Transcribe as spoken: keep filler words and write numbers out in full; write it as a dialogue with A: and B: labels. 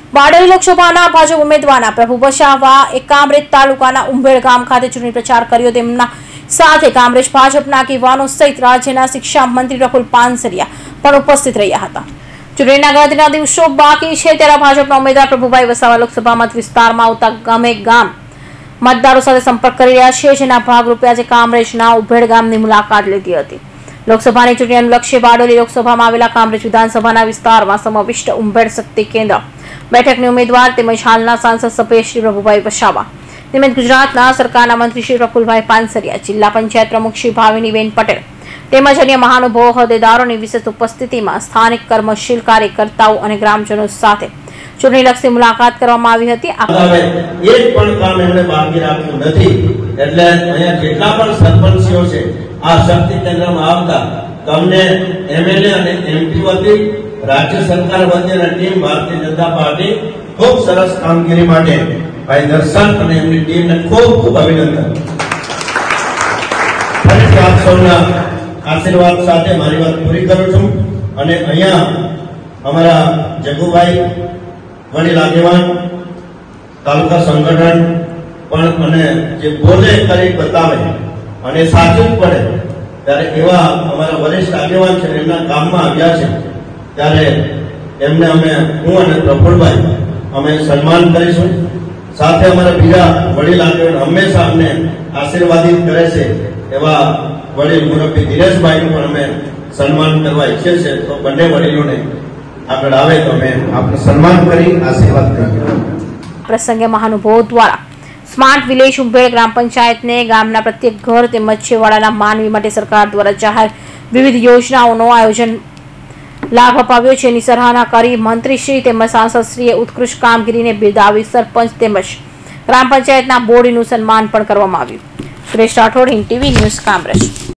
A: બારડોલી લોકસભાના ભાજપ ઉમેદવારના પ્રભુ વસાવા એ કામરેજ તાલુકાના ઉંભેડ ગામ ખાતે ચૂંટણી પ્રચાર કર્યો। તેમના સાથે કામરેજ ભાજપના આગેવાનો સહિત રાજ્યના શિક્ષા મંત્રી પ્રફુલ પાનસરિયા પણ ઉપસ્થિત રહ્યા હતા। ચૂંટણીના ગણતરીના દિવસો બાકી છે ત્યારે ભાજપના ઉમેદવાર પ્રભુભાઈ વસાવા લોકસભા મત વિસ્તારમાં આવતા ગામે ગામ મતદારો સાથે સંપર્ક કરી રહ્યા છે, જેના ભાગરૂપે આજે કામરેજના ઉંભેડ ગામની મુલાકાત લીધી હતી। લોકસભાની ચૂંટણી અનુલક્ષે બારડોલી લોકસભામાં આવેલા કામરેજ વિધાનસભાના વિસ્તારમાં સમાવિષ્ટ ઉંભેડ શક્તિ કેન્દ્ર બેઠકની ઉમેદવાર તેમજ હાલના સાંસદ સભ્ય શ્રી પ્રભુભાઈ વસાવા તેમજ ગુજરાતના સરકારના મંત્રી શ્રી પ્રફુલભાઈ પાનસરિયા, જિલ્લા પંચાયત પ્રમુખ શ્રી ભાવિનીબેન પટેલ તેમજ અન્ય મહાનુભાવો હોદ્દેદારોની વિશેષ ઉપસ્થિતિમાં સ્થાનિક કર્મશીલ કાર્યકર્તાઓ અને ગ્રામજનો સાથે ચૂંટણીલક્ષી મુલાકાત કરવામાં આવી હતી।
B: એક પણ કામ એમણે બાકી રાખ્યું નથી, એટલે અહીંયા જેટલા પણ સરપંચીઓ છે આ શક્તિ કેન્દ્રમાં આવતા તમને એમએલએ અને એમપી વતી રાજ્ય સરકાર વતી અને ટીમ ભારતીય જનતા પાર્ટી ખૂબ સરસ કામગીરી માટે ભાઈ દર્શન અને એમની ટીમને ખૂબ ખૂબ અભિનંદન। ફરીથી આપ સૌના આશીર્વાદ સાથે મારી વાત પૂરી કરું છું અને અહીંયા અમારા જગુભાઈ વડીલ આગેવાન તાલુકા સંગઠન પણ અને જે બોલે કરી બતાવે અને સાચું પડે ત્યારે એવા અમારા વરિષ્ઠ આગેવાન છે એમના ગામમાં આવ્યા છે ત્યારે એમને અમે હું અને પ્રફુલભાઈ અમે સન્માન કરીશું। સાથે અમારા બીજા વડીલ આગેવાન હંમેશા અમને આશીર્વાદિત કરે છે એવા વડીલ મુરબ્બી દિનેશભાઈનું પણ અમે સન્માન કરવા ઈચ્છીએ છીએ, તો બંને વડીલોને આગળ આવે તો અમે આપણે સન્માન કરી આશીર્વાદ કરીએ।
A: પ્રસંગે મહાનુભાવો દ્વારા સ્માર્ટ વિલેજ ઉંભેડ ગ્રામ પંચાયતને ગામના પ્રત્યેક ઘર તેમજ છેવાડાના માનવી માટે સરકાર દ્વારા જાહેર વિવિધ યોજનાઓનો આયોજન લાભ અપાવ્યો છે, એની સરાહના કરી મંત્રીશ્રી તેમજ સાંસદશ્રીએ ઉત્કૃષ્ટ કામગીરીને બિરદાવી સરપંચ તેમજ ગ્રામ પંચાયતના બોર્ડનું સન્માન પણ કરવામાં આવ્યું। Suresh Rathod, Hind TV news, Kamrej.